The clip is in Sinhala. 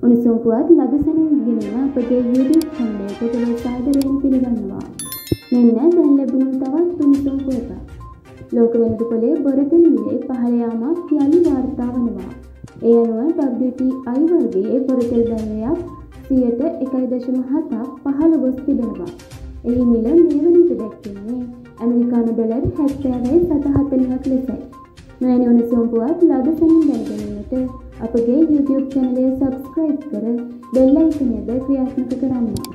උණුසුම් පුවත් ලදසනින් ගෙනෙන අපගේ YouTube channel එකට ඔබ සාදරයෙන් පිළිගන්නවා. මෙන්න දැන් ලැබුණු තවත් උණුසුම් පුවතක්. ලෝක වෙළඳ පොලේ බොරතෙල් මිලේ පහළ යාමක් යලි වාර්තා වනවා. ඒ අනුව WTI වර්ගයේ බොරතෙල් ධනයක් 101.7ක් පහළ ගොස් තිබෙනවා. එහි මිල මේ වන විට දැක්වෙන්නේ ඇමරිකානු ඩොලර් 70.40ක් ලෙසයි. මෙවැනි උණුසුම් පුවත් ලදසනින් දැනගැනීමට අපගේ YouTube channel එක subscribe කර bell icon එක ක්‍රියාත්මක කරන්න.